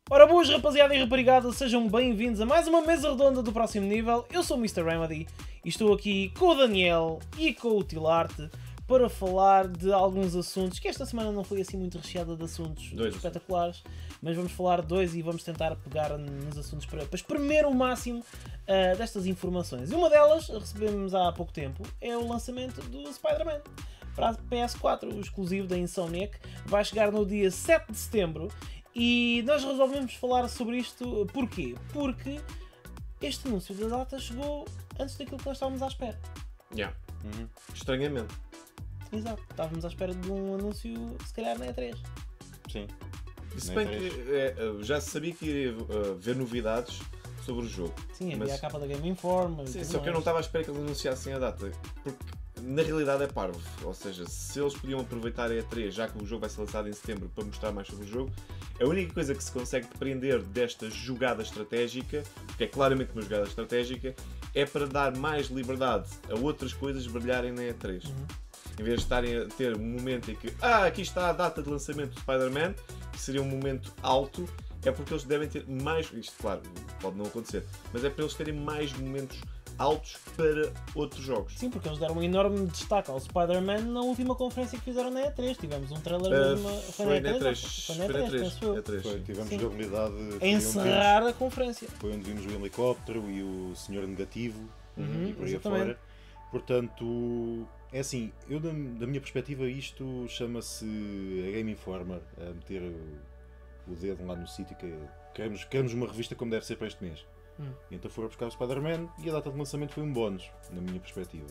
Ora boas rapaziada e raparigada, sejam bem-vindos a mais uma mesa redonda do próximo nível. Eu sou o Mr. Remedy e estou aqui com o Daniel e com o Tilarte para falar de alguns assuntos, que esta semana não foi assim muito recheada de assuntos espetaculares, mas vamos falar de dois e vamos tentar pegar nos assuntos para espremer o máximo destas informações. E uma delas, recebemos há pouco tempo, é o lançamento do Spider-Man para a PS4, o exclusivo da Insomniac. Vai chegar no dia 7 de setembro. E nós resolvemos falar sobre isto, porquê? Porque este anúncio da data chegou antes daquilo que nós estávamos à espera. Estranhamente. Exato, estávamos à espera de um anúncio, se calhar na E3. Sim. Se bem que já se sabia que iria haver novidades sobre o jogo. Sim, havia a capa da Game Informer. Sim, só que eu não estava à espera que eles anunciassem a data. Porque na realidade é parvo. Ou seja, se eles podiam aproveitar a E3, já que o jogo vai ser lançado em setembro, para mostrar mais sobre o jogo, a única coisa que se consegue depreender desta jogada estratégica, porque é claramente uma jogada estratégica, é para dar mais liberdade a outras coisas brilharem na E3. Em vez de estarem a ter um momento em que aqui está a data de lançamento do Spider-Man, que seria um momento alto, é porque eles devem ter mais, isto claro, pode não acontecer, mas é para eles terem mais momentos altos para outros jogos. Sim, porque eles deram um enorme destaque ao Spider-Man na última conferência que fizeram na E3. Tivemos um trailer foi na E3. Foi na E3, penso eu. Foi, tivemos Sim. jogabilidade. A encerrar a conferência. Foi onde vimos o helicóptero e o senhor negativo e por aí exatamente. afora. Portanto, é assim, eu da minha perspectiva isto chama-se a Game Informer, a meter o dedo lá no sítio que queremos uma revista como deve ser para este mês. Então foram buscar o Spider-Man e a data de lançamento foi um bónus, na minha perspectiva.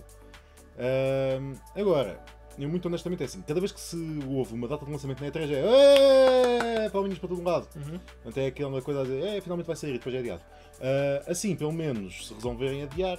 Agora, eu muito honestamente é assim, cada vez que se ouve uma data de lançamento na E3 é palminhos para todo lado. Portanto é aquela coisa a dizer, finalmente vai sair e depois é adiado. Assim, pelo menos, se resolverem adiar,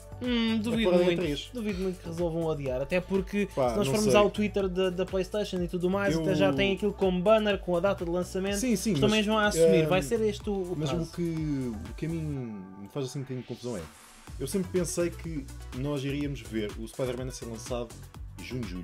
Duvido muito que resolvam adiar, até porque se nós não formos sei. ao Twitter da PlayStation e tudo mais, até já tem aquilo como banner com a data de lançamento. Sim, que também vão a assumir, vai ser este o mas caso. o que a mim me faz assim um bocadinho de confusão é, eu sempre pensei que nós iríamos ver o Spider-Man a ser lançado em junho, julho.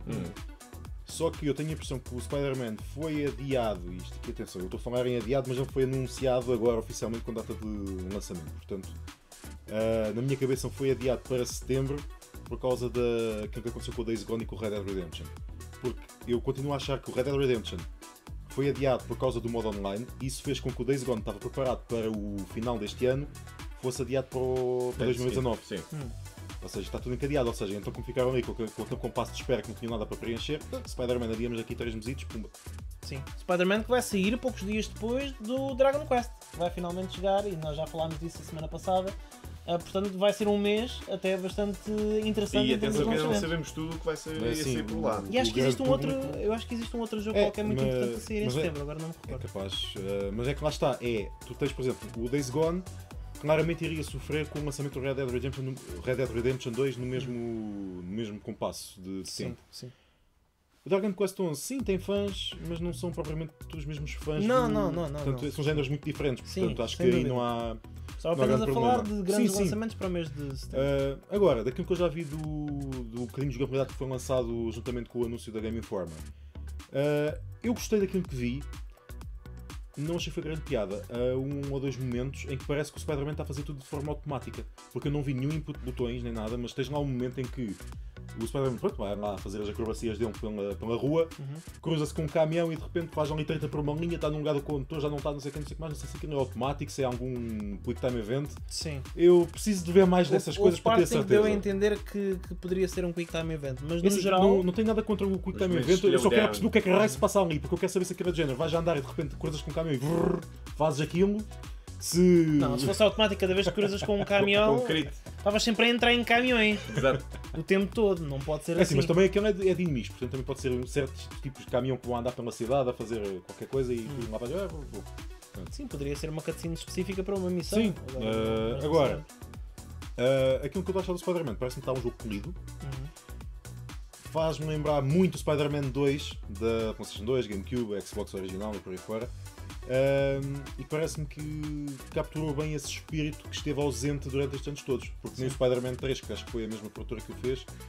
Só que eu tenho a impressão que o Spider-Man foi adiado, e isto aqui, atenção, eu estou a falar em adiado, mas não foi anunciado agora oficialmente com data de lançamento. Portanto, na minha cabeça foi adiado para setembro por causa daquilo que aconteceu com o Days Gone e com o Red Dead Redemption. Porque eu continuo a achar que o Red Dead Redemption foi adiado por causa do modo online e isso fez com que o Days Gone estava preparado para o final deste ano fosse adiado para 2019. Sim. Ou seja, está tudo encadeado, ou seja, então como ficaram ali com o compasso de espera que não tinham nada para preencher, Spider-Man adiamos aqui 3 mesitos, pumba. Sim, Spider-Man que vai sair poucos dias depois do Dragon Quest, que vai finalmente chegar e nós já falámos disso a semana passada. Portanto, vai ser um mês até bastante interessante. E atenção que ainda não lançamentos. sabemos tudo o que vai ser, Mas, sim, por lá. E acho que existe um outro, público- eu acho que existe um outro jogo qualquer muito importante a sair em mas setembro, agora não me É recordo. capaz, mas é que lá está, tu tens, por exemplo, o Days Gone claramente iria sofrer com o lançamento do Red Dead Redemption 2 no mesmo compasso de tempo. Sim. O Dragon Quest 11, sim, tem fãs, mas não são propriamente os mesmos fãs. Não. Portanto, são géneros muito diferentes, Sim, portanto acho que sem aí dúvida. não há... Só não há apenas a grande falar problema. de grandes Sim. lançamentos para o mês de setembro. Agora, daquilo que eu já vi do bocadinho de jogabilidade que foi lançado juntamente com o anúncio da Game Informer, eu gostei daquilo que vi. Não achei que foi grande piada. Há 1 ou 2 momentos em que parece que o Spider-Man está a fazer tudo de forma automática. Porque eu não vi nenhum input de botões nem nada, mas tens lá um momento em que o Spider-Man vai lá fazer as acrobacias dele pela rua, cruza-se com um caminhão e de repente faz ali 30 por uma linha, está num lugar do condutor, já não está, não sei o que mais, não sei se aquilo é automático, se é algum quick time event. Sim. Eu preciso de ver mais dessas coisas para ter certeza. deu a entender que poderia ser um quick time event, mas no Assim, geral... não tenho nada contra o Quick Time Mas Event, eu só quero down. perceber o que é que raio se passa ali, porque eu quero saber se aquilo é de género. Vais a andar e de repente cruzas com um caminhão e vrrr, fazes aquilo. Não, se fosse automático, cada vez que cruzas com um caminhão, Concreto. estavas sempre a entrar em caminhões Exato. o tempo todo, não pode ser É assim. assim, mas também aquilo é dinamismo, portanto também pode ser certos tipos de caminhão que vão andar pela cidade a fazer qualquer coisa e tu lá vais. Vou. Sim, poderia ser uma cutscene específica para uma missão. Sim, agora, aquilo que eu estou a achar do Spider-Man parece-me que está um jogo polido. Faz-me lembrar muito o Spider-Man 2 da PlayStation 2, GameCube, Xbox original e por aí fora. E parece-me que capturou bem esse espírito que esteve ausente durante estes anos todos, porque nem o Spider-Man 3, que acho que foi a mesma produtora que o fez,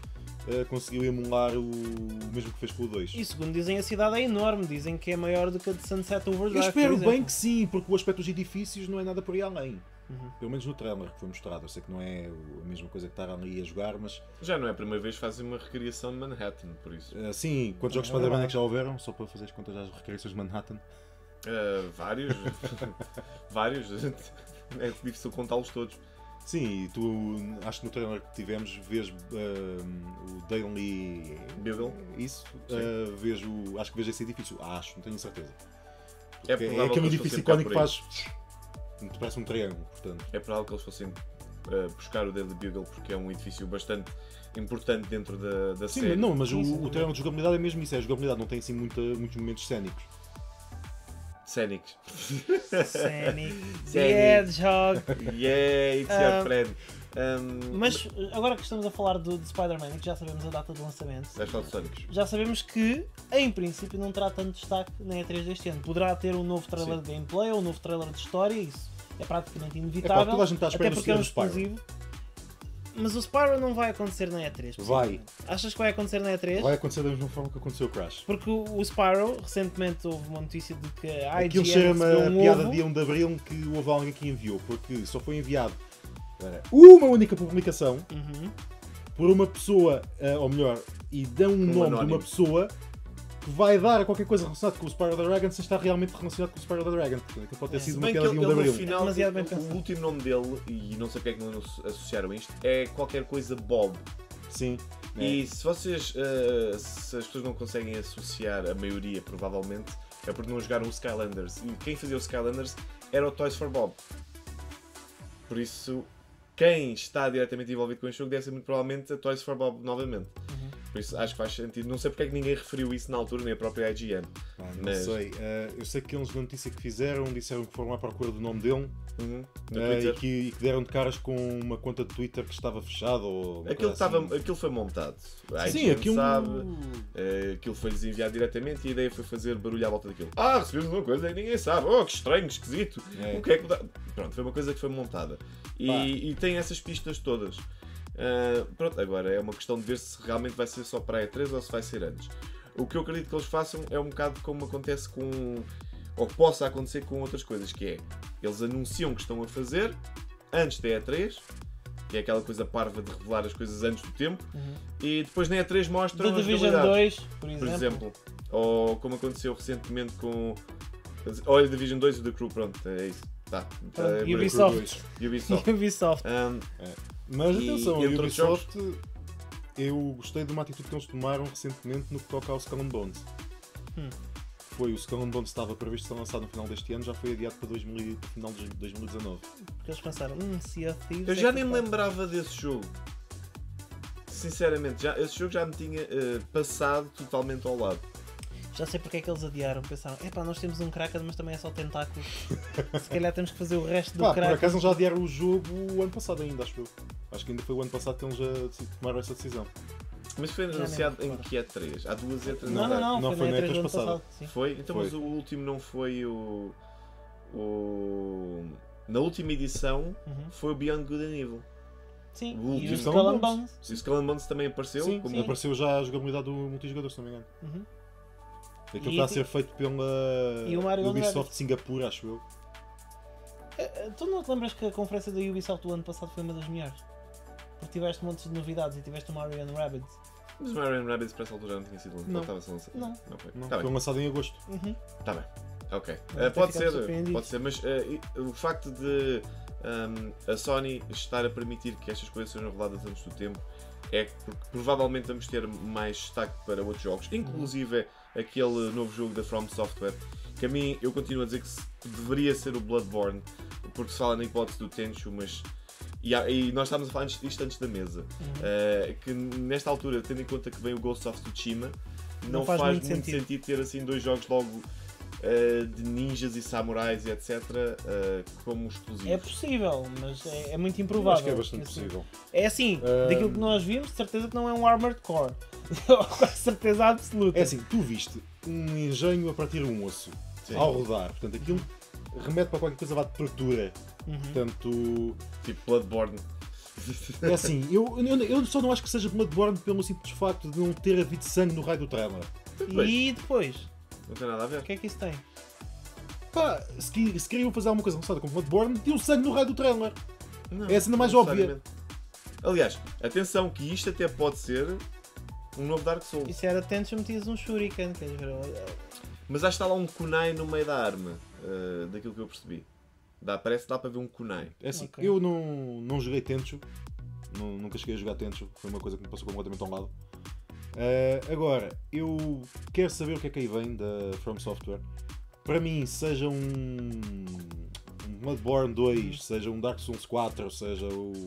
conseguiu emular o mesmo que fez com o 2. E segundo dizem, a cidade é enorme, dizem que é maior do que a de Sunset Overdrive. Eu espero por exemplo. bem que sim, porque o aspecto dos edifícios não é nada por aí além. Pelo menos no trailer que foi mostrado. Eu sei que não é a mesma coisa que estar ali a jogar, mas Já não é a primeira vez que fazem uma recriação de Manhattan, por isso. sim, quantos jogos de Spider-Man é que já houveram? Só para fazer as contas das recriações de Manhattan. Vários. Vários. É difícil contá-los todos. Sim, e tu acho que no trailer que tivemos vês o Daily Bugle? Isso, acho que vejo esse edifício. Acho, não tenho certeza. É Porque provável aquele que eles edifício fossem cá icónico que por faz. Parece um triângulo, portanto. É provável que eles fossem buscar o Daily Bugle porque é um edifício bastante importante dentro da Sim, série. não, mas Sim, sim. o trailer de jogabilidade é mesmo isso. A jogabilidade não tem assim muitos momentos cénicos. Cénicos. Sonic the Sonic. Hedgehog. Yeah, it's your friend. Mas agora que estamos a falar de Spider-Man e que já sabemos a data de lançamento, Vais falar de Sónicos. já sabemos que, em princípio, não terá tanto destaque na E3 deste ano. Poderá ter um novo trailer Sim. de gameplay ou um novo trailer de história, isso é praticamente É pá, inevitável. toda a gente está à espera até do porque é um Spyro. exclusivo. Mas o Spyro não vai acontecer na E3. Vai. Achas que vai acontecer na E3? Vai acontecer da mesma forma que aconteceu o Crash. Porque o Spyro, recentemente houve uma notícia de que a IGN Aquilo cheira-me recebeu a um piada ovo. de 1 de Abril que houve alguém que enviou, porque só foi enviado uma única publicação Uhum. por uma pessoa, ou melhor, e dão um nome de anónimo. uma pessoa que vai dar a qualquer coisa relacionada com o Spyro the Dragon sem estar realmente relacionado com o Spyro the Dragon. Portanto, aquilo pode ter sido Se uma bem que piada ele, de 1 de no Abril. final, Demasiado bem o pensado. último nome dele, e não sei porque é que não associaram isto, é qualquer coisa Bob. Sim. E se vocês, se as pessoas não conseguem associar, a maioria provavelmente, é porque não jogaram o Skylanders. E quem fazia o Skylanders era o Toys for Bob. Por isso, quem está diretamente envolvido com este jogo deve ser muito provavelmente a Toys for Bob novamente. Por isso acho que faz sentido. Não sei porque é que ninguém referiu isso na altura, nem a própria IGN. Não Mas- sei. Eu sei que eles na notícia que fizeram disseram que foram à procura do nome dele No e Twitter. que deram de caras com uma conta de Twitter que estava fechada ou uma Aquilo, coisa assim. aquilo foi montado. A Sim, IGN aquilo. sabe. Aquilo foi-lhes enviado diretamente e a ideia foi fazer barulho à volta daquilo. Recebemos uma coisa e ninguém sabe. Oh, que estranho, que esquisito. É. O que é que dá? Pronto, foi uma coisa que foi montada. E tem essas pistas todas. Pronto, agora é uma questão de ver se realmente vai ser só para a E3 ou se vai ser antes. O que eu acredito que eles façam é um bocado como acontece com... ou que possa acontecer com outras coisas, que é, eles anunciam que estão a fazer antes da E3, que é aquela coisa parva de revelar as coisas antes do tempo, e depois na E3 mostram The as Division novidades. 2, Por exemplo. Ou como aconteceu recentemente com... Olha, Division 2 e The Crew, pronto, é isso. Tá. Pronto, É por aí. Ubisoft. Ubisoft. Ubisoft. Mas E atenção, a entre outros Ubisoft, eu gostei de uma atitude que eles tomaram recentemente no que toca ao Skull and Bones. Foi o Skull and Bones estava previsto ser lançado no final deste ano, já foi adiado para final de 2019. Porque eles pensaram, Sea of Thieves. Eu é já nem me capaz. lembrava desse jogo. Sinceramente, esse jogo já me tinha passado totalmente ao lado. Já sei porque é que eles adiaram. Pensaram, epá, nós temos um Kraken, mas também é só tentáculos. Se calhar temos que fazer o resto do Por Kraken. acaso eles já adiaram o jogo o ano passado ainda, acho eu. Acho que ainda foi o ano passado que eles já tomaram essa decisão. Mas foi nem anunciado me em recordo. que E3? Há duas E3? Não, foi na E3 do ano passado. passado. Sim. Foi? Então, Foi. mas o último não foi Na última edição foi o Beyond Good and Evil. Sim, O e último. o Skull and Bones. E o Skull and Bones também apareceu? Sim, como- sim. apareceu já a jogabilidade do multijogador, se não me engano. Uhum. Aquilo E- está a ser feito pela E o Mario Ubisoft Rabbids. de Singapura, acho eu. Tu não te lembras que a conferência da Ubisoft do ano passado foi uma das melhores? Porque tiveste montes de novidades e tiveste o Mario Rabbids. Mas o Mario Rabbids para essa altura já não tinha sido lançado. Não. Estava a ser lançado. Não. foi. Não, Tá foi bem. lançado em agosto. Uhum. Tá bem. Ok. Mas Pode ficamos ser, surpreendidos. mas o facto de a Sony estar a permitir que estas coisas sejam reveladas antes do tempo é porque provavelmente vamos ter mais destaque para outros jogos, inclusive aquele novo jogo da From Software, que a mim eu continuo a dizer que deveria ser o Bloodborne, porque se fala na hipótese do Tenchu, mas e nós estávamos a falar isto antes da mesa, que nesta altura, tendo em conta que vem o Ghost of Tsushima, não faz muito sentido ter assim dois jogos logo de ninjas e samurais e etc. Como exclusivos. É possível, mas é muito Eu improvável. acho que é bastante Assim, possível. é assim, daquilo que nós vimos, de certeza que não é um Armored Core. Com certeza absoluta. É assim, tu viste um engenho a partir de um osso Sim. ao rodar, portanto aquilo remete para qualquer coisa lá de tortura. Portanto, Tipo Bloodborne. É assim, eu só não acho que seja Bloodborne pelo simples facto de não ter havido sangue no raio do trailer. E depois? Não tem nada a ver. O que é que isso tem? Pá, se queriam fazer alguma coisa relacionada com Bloodborne, metiam sangue no raio do trailer. Não, É a cena mais não óbvia. necessariamente. Aliás, atenção que isto até pode ser um novo Dark Souls. Isso era Tenchu, metias um shuriken, quer dizer, Mas acho que está lá um kunai no meio da arma, daquilo que eu percebi. Parece que dá para ver um kunai. É assim, Ok. eu não joguei Tenchu, nunca cheguei a jogar Tenchu, foi uma coisa que me passou completamente ao lado. Agora, eu quero saber o que é que aí vem da From Software. Para mim, seja um Bloodborne 2, seja um Dark Souls 4, seja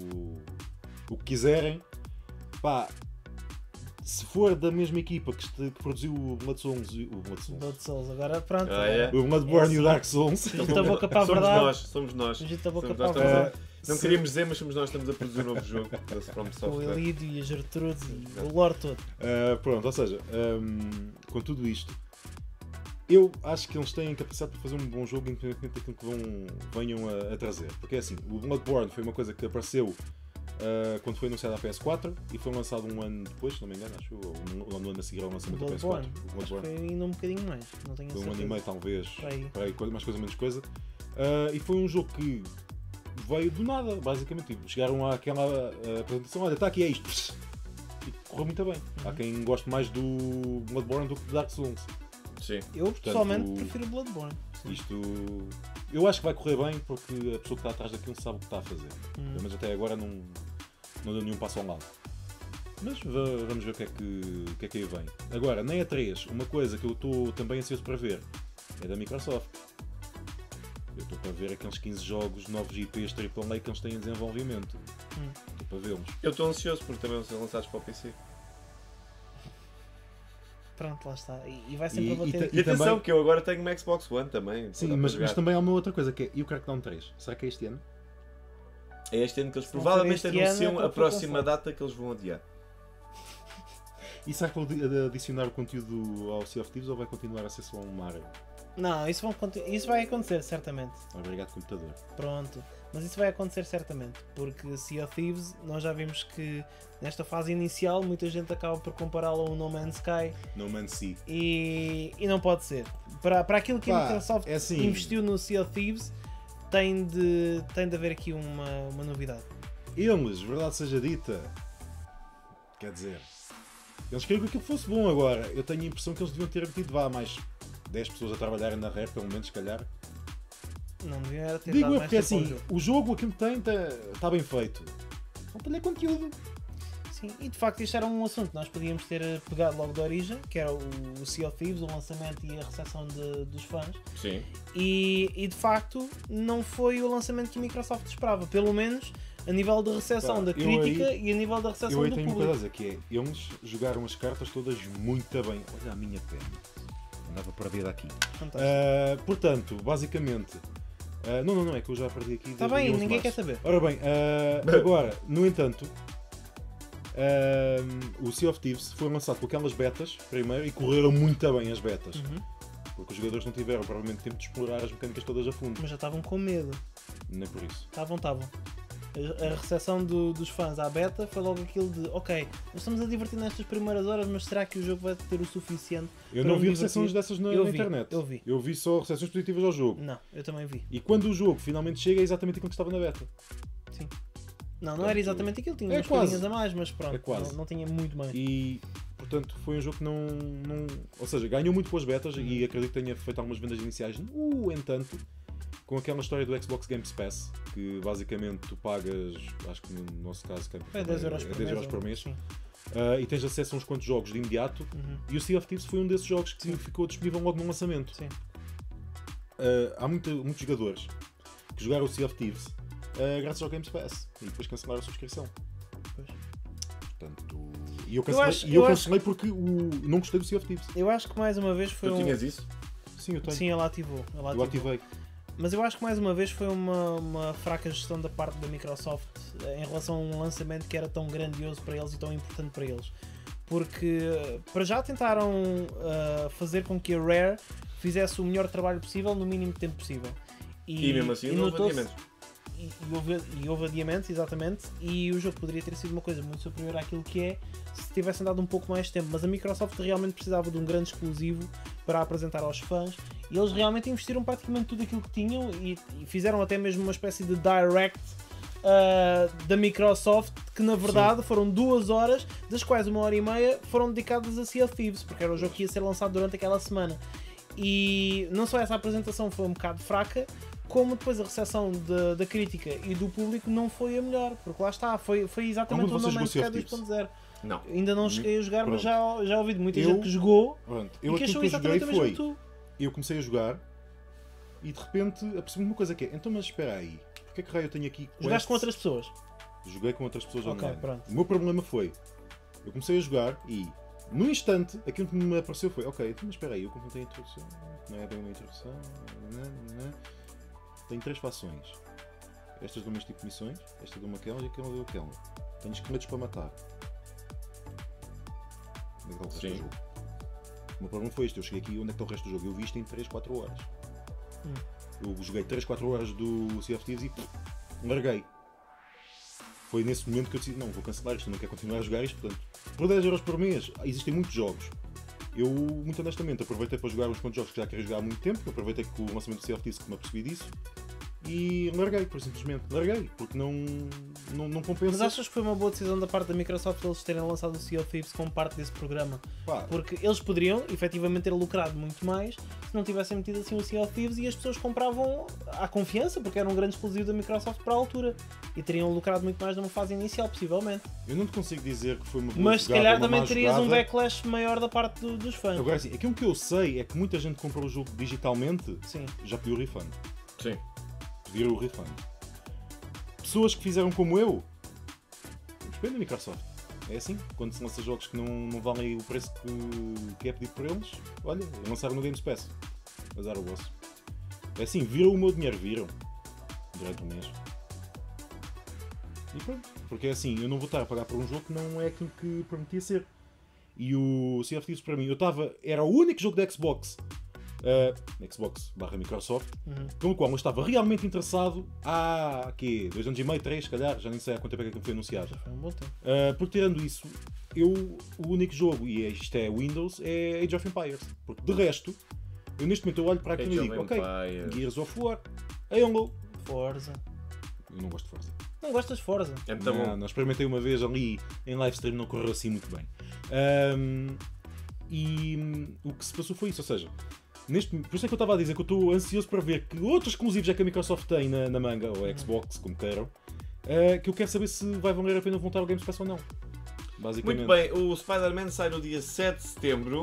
o que quiserem, pá, se for da mesma equipa que produziu o Blood Souls, Blood Souls. Agora pronto. É. o Bloodborne e o Dark Souls, Fugiu da boca para a verdade. Somos nós. Fugiu da boca Somos para a nós, estamos verdade. Não queríamos dizer, mas somos nós que estamos a produzir um novo jogo da From Com o Software. Elídio e a Gertrude e o lore todo. pronto, ou seja, com tudo isto, eu acho que eles têm capacidade para fazer um bom jogo independentemente daquilo que venham a trazer. Porque é assim, o Bloodborne foi uma coisa que apareceu quando foi anunciado a PS4 e foi lançado um ano depois, se não me engano, acho, ou no ano a seguir ao lançamento da PS4. Bloodborne. O Acho que Bloodborne. foi ainda um bocadinho mais. Não tenho Foi um ano e certeza. meio, talvez, Por aí. mais coisa, menos coisa. E foi um jogo que veio do nada, basicamente. Tipo, chegaram àquela apresentação, olha, está aqui, é isto. E correu muito bem. Há quem goste mais do Bloodborne do que do Dark Souls. Sim. Eu pessoalmente prefiro Bloodborne. Isto, eu acho que vai correr bem porque a pessoa que está atrás daquilo sabe o que está a fazer. Mas até agora não deu nenhum passo ao lado. Mas vamos ver o que é que aí vem. Agora, na E3, uma coisa que eu estou também ansioso para ver é da Microsoft. Eu estou para ver aqueles 15 jogos, novos IPs AAA que eles têm em desenvolvimento. Estou para vê-los. Eu estou ansioso porque também vão ser lançados para o PC. Pronto, lá está. E vai sempre a bater. E atenção também- que eu agora tenho uma Xbox One também. Sim, dá para mas jogar. também há uma outra coisa que é, e o Crackdown 3? Será que é este ano? É este ano que eles Se não provavelmente for este ano, anunciam é a para o próxima console. data que eles vão adiar. E será que vão adicionar o conteúdo ao Sea of Thieves ou vai continuar a ser só um Mario? Não, isso vai acontecer certamente. Obrigado, computador. Pronto. Mas isso vai acontecer certamente. Porque Sea of Thieves, nós já vimos que nesta fase inicial muita gente acaba por compará-lo a um No Man's Sky No Man's Sea. e não pode ser. Para aquilo que a Pá, Microsoft é assim. investiu no Sea of Thieves, tem de haver aqui uma novidade. Eles, verdade seja dita, quer dizer, eles queriam que aquilo fosse bom agora. Eu tenho a impressão que eles deviam ter metido mais 10 pessoas a trabalharem na Rare, pelo menos, se calhar. Não devia era ter Digo dado eu mais porque tempo ao assim, jogo. o jogo aquilo que tem está bem feito. Falta-lhe conteúdo. Sim, e de facto isto era um assunto que nós podíamos ter pegado logo da origem, que era o Sea of Thieves, o lançamento e a recepção dos fãs. Sim. E de facto não foi o lançamento que a Microsoft esperava, pelo menos a nível de recepção Pá, da eu crítica aí- e a nível da recepção Eu aí do tenho uma coisa a público. dizer, que é, eles jogaram as cartas todas muito bem. Olha a minha pena. Andava perdida aqui. Fantástico. Portanto, basicamente... não, é que eu já perdi aqui. Está desde o bem, 11 de ninguém quer março. saber. Ora bem, agora, no entanto, o Sea of Thieves foi lançado com aquelas betas primeiro e correram muito bem as betas. Uhum. Porque os jogadores não tiveram provavelmente tempo de explorar as mecânicas todas a fundo. Mas já estavam com medo. Nem por isso. Estavam. A recepção dos fãs à beta foi logo aquilo de ok, nós estamos a divertir nestas primeiras horas, mas será que o jogo vai ter o suficiente? Eu para não me vi divertir? recepções dessas na Eu vi, internet. eu vi. só recepções positivas ao jogo. Não, eu também vi. E quando o jogo finalmente chega é exatamente aquilo que estava na beta. Sim. Não era exatamente aquilo, tinha É umas quase. coisinhas a mais, mas pronto, É quase. não tinha muito bem. E, portanto, foi um jogo que não... Ou seja, ganhou muito com as betas e acredito que tenha feito algumas vendas iniciais. No entanto, com aquela história do Xbox Game Pass, que basicamente tu pagas, acho que no nosso caso... É 10 euros por 10 mês. euros por mês. Sim. E tens acesso a uns quantos jogos de imediato. Uhum. E o Sea of Thieves foi um desses jogos que Sim. ficou disponível logo no lançamento. Sim. Há muitos jogadores que jogaram o Sea of Thieves graças ao Game Pass e depois cancelaram a subscrição. Pois. Portanto, e eu cancelei, eu cancelei porque não gostei do Sea of Thieves. Eu acho que mais uma vez foi Tu tinhas isso? Sim, eu tenho. Sim, ela ativou. Eu ativei. Mas eu acho que mais uma vez foi uma fraca gestão da parte da Microsoft em relação a um lançamento que era tão grandioso para eles e tão importante para eles. Porque para já tentaram fazer com que a Rare fizesse o melhor trabalho possível no mínimo tempo possível. E mesmo assim não houve notou-se- adiamentos. e houve adiamentos, exatamente, e o jogo poderia ter sido uma coisa muito superior àquilo que é se tivessem dado um pouco mais de tempo, mas a Microsoft realmente precisava de um grande exclusivo para apresentar aos fãs, e eles realmente investiram praticamente tudo aquilo que tinham e fizeram até mesmo uma espécie de direct da Microsoft, que na verdade foram 2 horas, das quais 1h30 foram dedicadas a Sea of Thieves, porque era o jogo que ia ser lançado durante aquela semana. E não só essa apresentação foi um bocado fraca, como depois a recepção da crítica e do público não foi a melhor, porque lá está, foi exatamente o No Man's Sky 2.0. Não. Ainda não cheguei a jogar, mas já ouvi de muita Eu- gente que jogou Eu e que aquilo achou que eu exatamente joguei o mesmo que foi, tu. eu comecei a jogar e de repente apercebi-me uma coisa que é, então mas espera aí, porque é que raio eu tenho aqui Jogaste com quests? outras pessoas. Joguei com outras pessoas Ok, online. pronto. O meu problema foi, eu comecei a jogar e no instante aquilo que me apareceu foi, ok, então mas espera aí, eu completei a introdução, não é bem uma introdução, tenho 3 fações. Estas dão-me este tipo de missões, esta deu-me aquela e aquela deu aquela. Tenho esqueletos para matar. Onde é que está o resto Sim. do jogo? O meu problema foi este, eu cheguei aqui, onde é que está o resto do jogo? Eu vi isto em 3, 4 horas. Eu joguei 3, 4 horas do Sea of Thieves e larguei. Foi nesse momento que eu disse, não, vou cancelar isto, não quero continuar a jogar isto, portanto, por 10€ por mês, existem muitos jogos. Eu, muito honestamente, aproveitei para jogar uns quantos jogos que já queria jogar há muito tempo, aproveitei que o lançamento do Sea of Thieves que me apercebi disso, e larguei, por simplesmente, larguei, porque não compensa. Mas achas que foi uma boa decisão da parte da Microsoft eles terem lançado o Sea of Thieves como parte desse programa? Pá, Porque eles poderiam efetivamente ter lucrado muito mais se não tivessem metido assim o Sea of Thieves e as pessoas compravam à confiança, porque era um grande exclusivo da Microsoft para a altura e teriam lucrado muito mais numa fase inicial, possivelmente. eu não te consigo dizer que foi uma boa Mas se jogada calhar ou uma também má terias um jogada. backlash maior da parte dos fãs. Agora sim, aquilo que eu sei é que muita gente comprou o jogo digitalmente, Sim. já pediu o refund. Sim. Pediram o refund. Pessoas que fizeram como eu, depende da Microsoft. É assim, quando se lança jogos que não valem o preço que é pedido por eles, olha, lançaram no Games Pass. Azar o vosso. É assim, viram o meu dinheiro, viram. Durante um mês. E pronto. Porque é assim, eu não vou estar a pagar por um jogo que não é aquilo que prometia ser. E o Sea of Thieves para mim, era o único jogo da Xbox, Xbox/Microsoft, pelo qual eu estava realmente interessado há 2 anos e meio, 3, se calhar, já nem sei há quanto tempo é que foi anunciado. Foi um bom tempo. Porque tirando isso, o único jogo, e isto é Windows, é Age of Empires. Porque de resto, eu neste momento eu olho para aquilo Age e of digo, ok, Empires. Gears of War, Halo. Forza. Eu não gosto de Forza. Não gostas de Forza? É muito bom. Não, experimentei uma vez ali em live stream, não correu assim muito bem. O que se passou foi isso, ou seja, por isso é que eu estava a dizer que eu estou ansioso para ver que outros exclusivos é que a Microsoft tem na manga, ou a Xbox, como queiram, que eu quero saber se vai valer a pena voltar ao Games Pass ou não. Basicamente. Muito bem, o Spider-Man sai no dia 7 de setembro.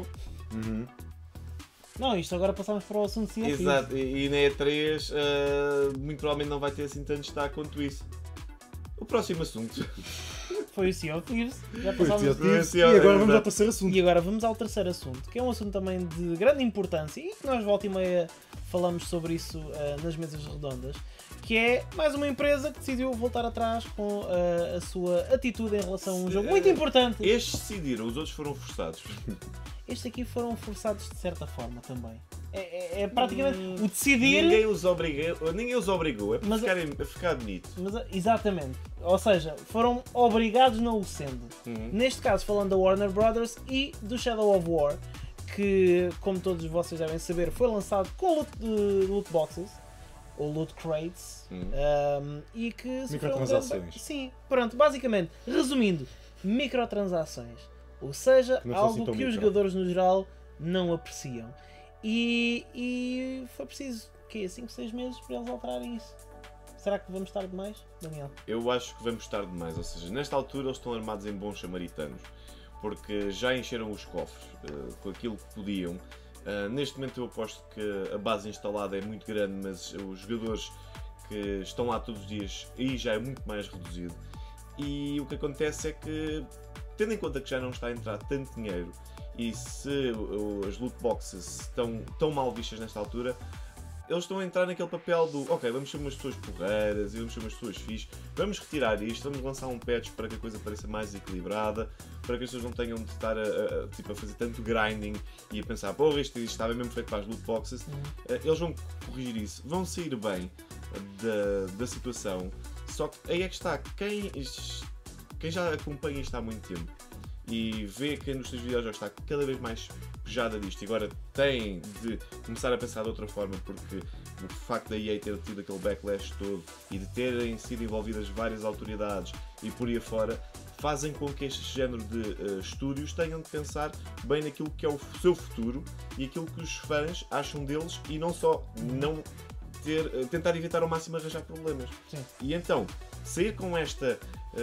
Não, isto agora passamos para o assunto Sea of Thieves. Exato, e na E3 muito provavelmente não vai ter assim tanto destaque quanto isso. O próximo assunto. Foi o Sea of Thieves. Já Foi passámos... Sea of Thieves, Sim, e agora vamos exato. ao terceiro assunto. E agora vamos ao terceiro assunto, que é um assunto também de grande importância e que nós volta e meia falamos sobre isso nas mesas redondas, que é mais uma empresa que decidiu voltar atrás com a sua atitude em relação a um jogo muito importante. Estes decidiram, os outros foram forçados. Estes aqui foram forçados de certa forma também. É praticamente o decidir... Ninguém os obrigou a Mas- ficar bonito. Mas, exatamente. Ou seja, foram obrigados não o sendo. Neste caso, falando da Warner Brothers e do Shadow of War, que, como todos vocês devem saber, foi lançado com loot boxes, ou loot crates, e que sofreu Microtransações. Sim, pronto, basicamente, resumindo, microtransações. Ou seja, Que não são assim algo tão que os micro. jogadores no geral não apreciam. E foi preciso, 5, 6 meses para eles alterarem isso. Será que vamos tarde demais, Daniel? Eu acho que vamos estar demais, ou seja, nesta altura eles estão armados em bons samaritanos, porque já encheram os cofres com aquilo que podiam. Neste momento eu aposto que a base instalada é muito grande, mas os jogadores que estão lá todos os dias aí já é muito mais reduzido. E o que acontece é que, tendo em conta que já não está a entrar tanto dinheiro e se as loot boxes estão tão mal vistas nesta altura, eles estão a entrar naquele papel do ok, vamos ser umas pessoas porreiras e vamos ser umas pessoas fixes, vamos retirar isto, vamos lançar um patch para que a coisa pareça mais equilibrada, para que as pessoas não tenham de estar a fazer tanto grinding e a pensar, porra, isto estava mesmo feito para as loot boxes. Eles vão corrigir isso, vão sair bem. da situação. Só que aí é que está, quem já acompanha isto há muito tempo e vê que a indústria dos videojogos está cada vez mais pejada disto e agora tem de começar a pensar de outra forma, porque o facto da EA ter tido aquele backlash todo e de terem sido envolvidas várias autoridades e por aí afora, fazem com que este género de estúdios tenham de pensar bem naquilo que é o seu futuro e aquilo que os fãs acham deles e não só tentar evitar ao máximo arranjar problemas. Sim. E então, sair com esta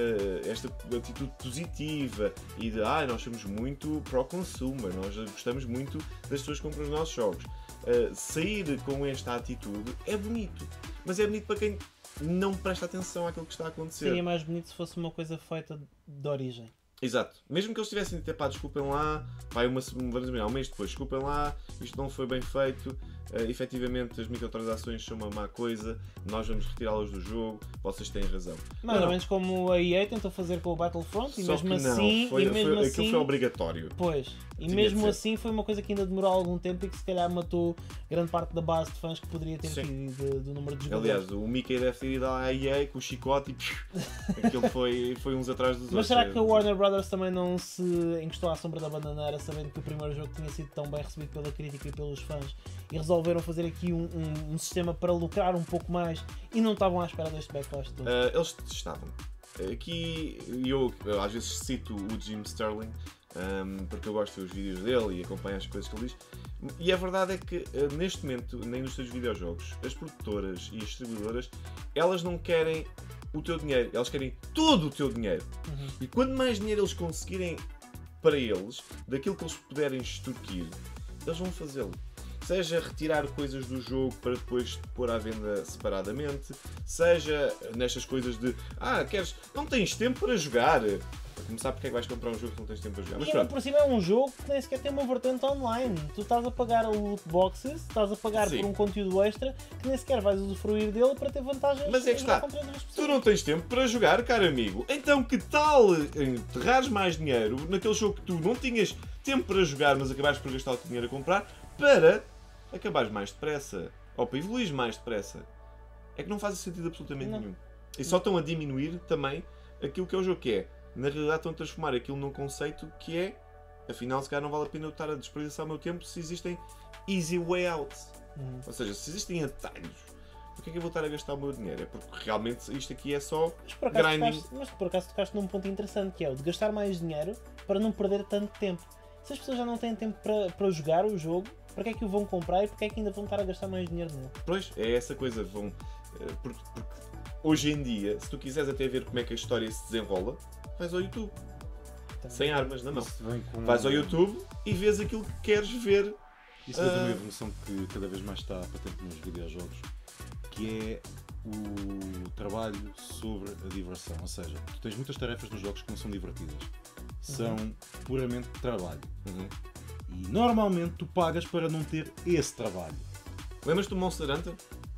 atitude positiva e de nós somos muito pro-consumer, nós gostamos muito das pessoas que compram os nossos jogos. Sair com esta atitude é bonito, mas é bonito para quem não presta atenção àquilo que está a acontecer. Seria mais bonito se fosse uma coisa feita de origem. Exato. Mesmo que eles tivessem de ter, desculpem lá, um mês depois, desculpem lá, isto não foi bem feito, efetivamente as microtransações são uma má coisa, nós vamos retirá-las do jogo, vocês têm razão. Mais ou menos como a EA tentou fazer com o Battlefront, e Só mesmo que não, assim... aquilo foi obrigatório. Pois, e Tinha de mesmo ser. assim foi uma coisa que ainda demorou algum tempo e que se calhar matou grande parte da base de fãs que poderia ter Sim. tido do número de jogadores. Aliás, o Mickey deve ter ido à EA com o chicote e aquilo foi uns atrás dos outros. Mas será que a Warner Brothers também não se encostou à sombra da bananeira sabendo que o primeiro jogo tinha sido tão bem recebido pela crítica e pelos fãs e resolveram fazer aqui um sistema para lucrar um pouco mais e não estavam à espera deste backlash todo? Eles estavam. Aqui eu às vezes cito o Jim Sterling porque eu gosto dos vídeos dele e acompanho as coisas que ele diz. E a verdade é que neste momento na indústria dos videojogos as produtoras e as distribuidoras elas não querem o teu dinheiro, elas querem todo o teu dinheiro. E quanto mais dinheiro eles conseguirem para eles, daquilo que eles puderem extorquir, eles vão fazê-lo. Seja retirar coisas do jogo para depois pôr à venda separadamente, seja nestas coisas de não tens tempo para jogar. Para começar, porque é que vais comprar um jogo que não tens tempo para jogar? Mas E ainda pronto, por cima é um jogo que nem sequer tem uma vertente online. Tu estás a pagar o loot boxes, estás a pagar Sim. por um conteúdo extra que nem sequer vais usufruir dele para ter vantagens. Mas é que a jogar está. contra outras tu pessoas. não tens tempo para jogar, caro amigo. Então que tal enterrares mais dinheiro naquele jogo que tu não tinhas tempo para jogar, mas acabaste por gastar o teu dinheiro a comprar, para acabares mais depressa, ou para evoluir mais depressa? É que não faz sentido absolutamente Não. nenhum. E só estão a diminuir também aquilo que é o jogo, que é, na realidade estão a transformar aquilo num conceito que é, afinal se calhar não vale a pena eu estar a desperdiçar o meu tempo se existem easy way outs. Ou seja, se existem atalhos, porque é que eu vou estar a gastar o meu dinheiro? É porque realmente isto aqui é só grinding. Mas por acaso tocaste num ponto interessante, que é o de gastar mais dinheiro para não perder tanto tempo. Se as pessoas já não têm tempo para jogar o jogo, para que é que o vão comprar e porque é que ainda vão estar a gastar mais dinheiro nele? Pois, é essa coisa. Porque hoje em dia, se tu quiseres até ver como é que a história se desenrola, vais ao YouTube. Sem armas na mão. Isso vem com- Vais ao YouTube e vês aquilo que queres ver. Isso é uma evolução que cada vez mais está patente nos videojogos, que é o trabalho sobre a diversão. Ou seja, tu tens muitas tarefas nos jogos que não são divertidas. São puramente trabalho. E normalmente tu pagas para não ter esse trabalho. Lembras-te do Monster Hunter?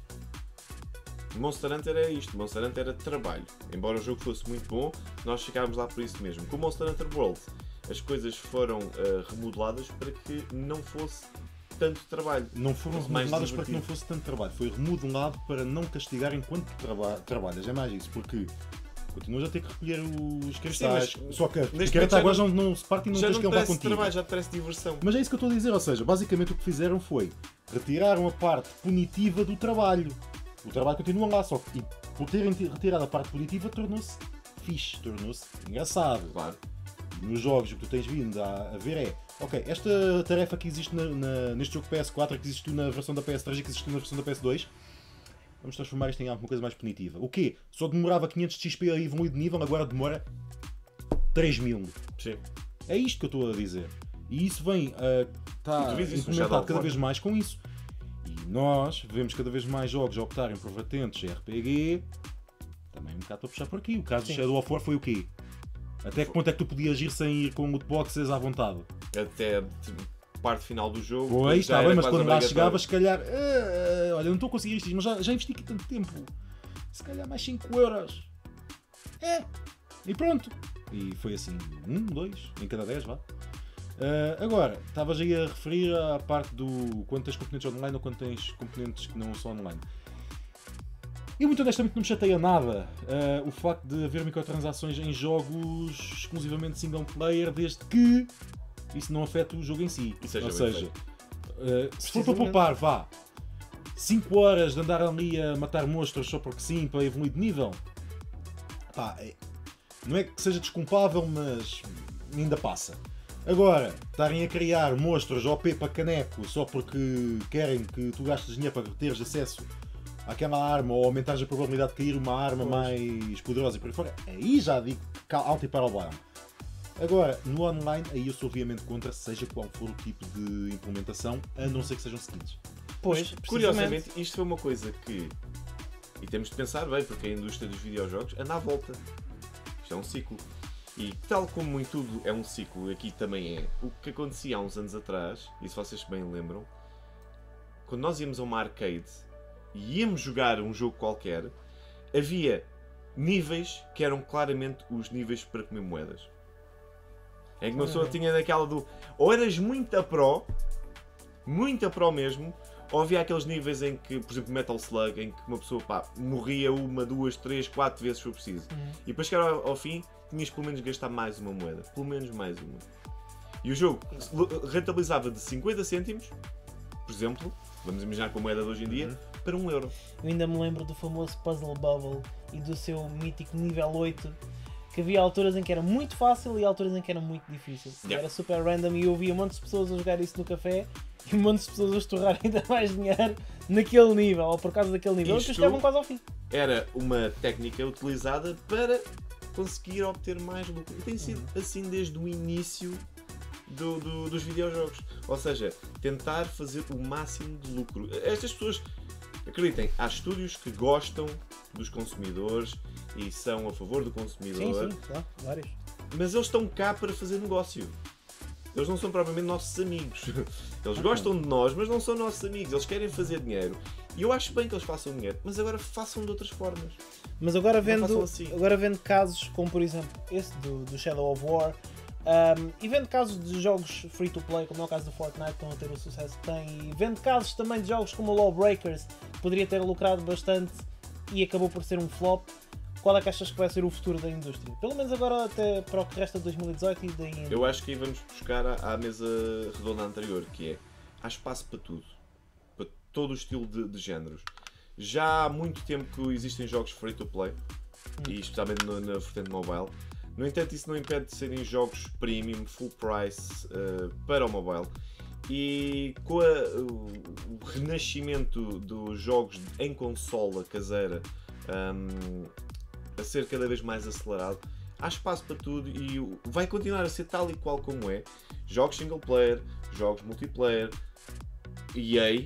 Monster Hunter era isto. Monster Hunter era trabalho. Embora o jogo fosse muito bom, nós ficávamos lá por isso mesmo. Com o Monster Hunter World, as coisas foram remodeladas para que não fosse tanto trabalho. Não foram Fosse mais remodeladas para que não divertido. fosse tanto trabalho. Foi remodelado para não castigar enquanto trabalhas. É mais isso, porque continuas a ter que recolher os cristais. mas Só que neste a momento carta já agora não- não se parte e não Já tens não que levar parece contigo. trabalho, já te parece diversão. Mas é isso que eu estou a dizer, ou seja, basicamente o que fizeram foi retiraram a parte punitiva do trabalho. O trabalho continua lá, só que por terem retirado a parte punitiva tornou-se fixe, tornou-se engraçado. Claro. E nos jogos o que tu tens vindo a ver é, ok, esta tarefa que existe neste jogo PS4, que existiu na versão da PS3 e que existiu na versão da PS2, vamos transformar isto em alguma coisa mais punitiva. O quê? Só demorava 500 de XP a evoluir de nível, agora demora 3000. Sim. É isto que eu estou a dizer. E isso vem está Tu vês isso no implementado Shadow of cada War. vez mais com isso. E nós vemos cada vez mais jogos a optarem por vertentes RPG. Também um bocado para puxar por aqui. O caso do Sim. Shadow of War foi o quê? Até que ponto é que tu podias ir sem ir com lootboxes à vontade? Até tipo, parte final do jogo. Pois, já está era bem, mas quase quando lá obrigatório. chegavas, se calhar, olha, não estou a conseguir isto, mas já investi aqui tanto tempo. Se calhar mais 5 euros. E pronto. E foi assim, 1, 2, em cada 10, vá. Agora, estavas aí a referir à parte do quando tens componentes online ou quando tens componentes que não são online. E muito honestamente não me chateia nada o facto de haver microtransações em jogos exclusivamente single player, desde que isso não afeta o jogo em si. E seja Ou bem seja, se for para poupar, vá, 5 horas de andar ali a matar monstros só porque sim, para evoluir de nível, pá, não é que seja desculpável, mas ainda passa. Agora, estarem a criar monstros OP para caneco só porque querem que tu gastes dinheiro para teres acesso àquela arma ou aumentares a probabilidade de cair uma arma mais poderosa e por aí fora, aí já digo alto e para o baixo. Agora, no online, aí eu sou obviamente contra, seja qual for o tipo de implementação, a não ser que sejam skins. Pois, Curiosamente, isto foi uma coisa que, e temos de pensar bem, porque a indústria dos videojogos anda à volta. Isto é um ciclo. E tal como em tudo é um ciclo, aqui também é. O que acontecia há uns anos atrás, e se vocês bem lembram, quando nós íamos a uma arcade e íamos jogar um jogo qualquer, havia níveis que eram claramente os níveis para comer moedas. É que uma pessoa tinha daquela do... Ou eras muito pro mesmo, ou havia aqueles níveis em que, por exemplo, Metal Slug, em que uma pessoa morria 1, 2, 3, 4 vezes se for preciso. E depois que era ao fim, tinhas pelo menos de gastar mais uma moeda. Pelo menos mais uma. E o jogo rentabilizava de 50 cêntimos, por exemplo, vamos imaginar com a moeda de hoje em dia, para 1 euro. Eu ainda me lembro do famoso Puzzle Bubble e do seu mítico nível 8, que havia alturas em que era muito fácil e alturas em que era muito difícil. Era super random e eu via montes de pessoas a jogar isso no café e montes de pessoas a estorrar ainda mais dinheiro naquele nível, ou por causa daquele nível, que estavam quase ao fim. Era uma técnica utilizada para conseguir obter mais lucro. E tem sido assim desde o início dos videojogos. Ou seja, tentar fazer o máximo de lucro. Estas pessoas, acreditem, há estúdios que gostam dos consumidores e são a favor do consumidor. Sim, claro, vários. Mas eles estão cá para fazer negócio. Eles não são propriamente nossos amigos. Eles gostam de nós, mas não são nossos amigos. Eles querem fazer dinheiro. E eu acho bem que eles façam dinheiro, mas agora façam de outras formas. Mas agora vendo, assim. agora vendo casos como, por exemplo, esse do Shadow of War, e vendo casos de jogos free-to-play, como é o caso do Fortnite, que estão a ter o sucesso que tem, e vendo casos também de jogos como o Lawbreakers, que poderia ter lucrado bastante e acabou por ser um flop, qual é que achas que vai ser o futuro da indústria? Pelo menos agora até para o que resta de 2018 e daí em... Eu acho que aí vamos buscar à mesa redonda anterior, que é, há espaço para tudo. Para todo o estilo de géneros. Já há muito tempo que existem jogos free-to-play, e especialmente na vertente mobile. No entanto, isso não impede de serem jogos premium, full price, para o mobile. E com o renascimento dos jogos em consola caseira a ser cada vez mais acelerado, há espaço para tudo e vai continuar a ser tal e qual como é. Jogos single player, jogos multiplayer, EA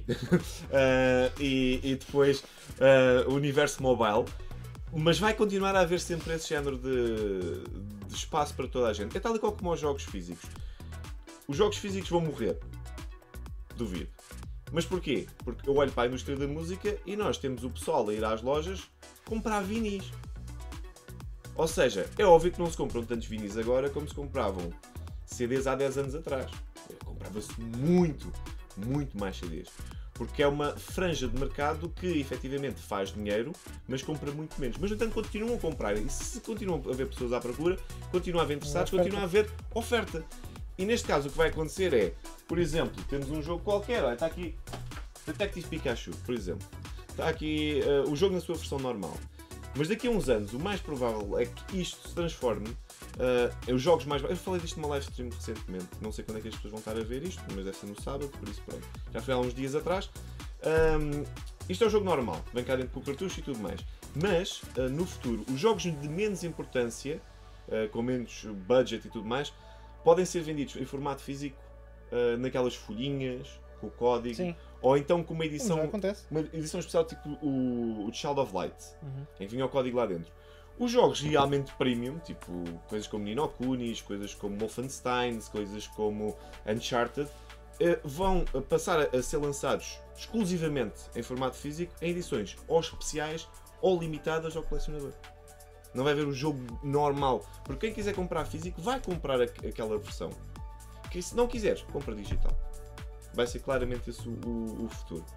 e depois o universo mobile, mas vai continuar a haver sempre esse género de espaço para toda a gente. É tal e qual como os jogos físicos. Os jogos físicos vão morrer, duvido. Mas porquê? Porque eu olho para a indústria da música e nós temos o pessoal a ir às lojas comprar vinis. Ou seja, é óbvio que não se compram tantos vinis agora como se compravam CDs há 10 anos atrás. Comprava-se muito mais CDs. Porque é uma franja de mercado que efetivamente faz dinheiro, mas compra muito menos. Mas no entanto continuam a comprar. E se continuam a haver pessoas à procura, continuam a haver interessados, continuam a haver oferta. E neste caso o que vai acontecer é, por exemplo, temos um jogo qualquer, olha, está aqui Detective Pikachu, por exemplo. Está aqui o jogo na sua versão normal. Mas daqui a uns anos, o mais provável é que isto se transforme os jogos mais... Eu falei disto numa live stream recentemente, não sei quando é que as pessoas vão estar a ver isto, mas deve ser no sábado, por isso pronto. Já foi há uns dias atrás. Isto é um jogo normal, vem cá dentro com o cartucho e tudo mais. Mas, no futuro, os jogos de menos importância, com menos budget e tudo mais, podem ser vendidos em formato físico, naquelas folhinhas, com o código. Sim. Ou então com uma edição especial tipo o Child of Light, em que vinha o código lá dentro. Os jogos realmente premium, tipo coisas como Ni no Kunis, coisas como Wolfenstein, coisas como Uncharted, vão passar a ser lançados exclusivamente em formato físico, em edições ou especiais ou limitadas ao colecionador. Não vai haver o jogo normal, porque quem quiser comprar físico vai comprar aquela versão. Que se não quiseres, compra digital. Vai ser claramente esse o futuro.